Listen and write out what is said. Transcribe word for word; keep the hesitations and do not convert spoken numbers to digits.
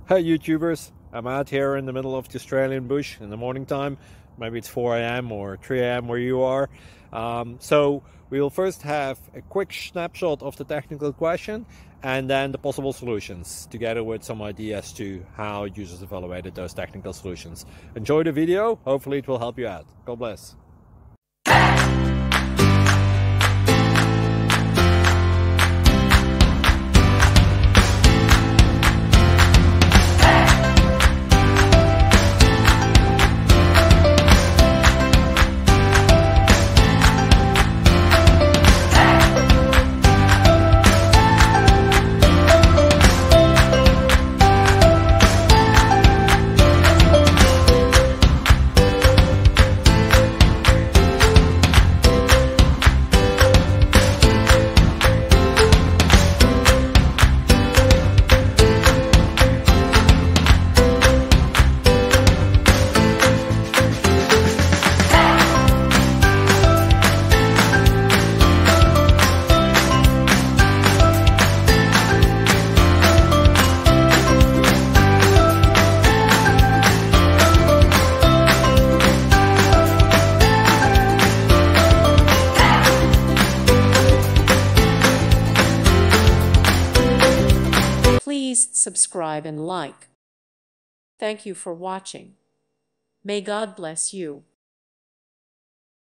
Hey YouTubers, I'm out here in the middle of the Australian bush in the morning time. Maybe it's four A M or three A M where you are. Um, so we'll first have a quick snapshot of the technical question and then the possible solutions, together with some ideas to how users evaluated those technical solutions. Enjoy the video, hopefully it will help you out. God bless. Please subscribe and like. Thank you for watching. May God bless you.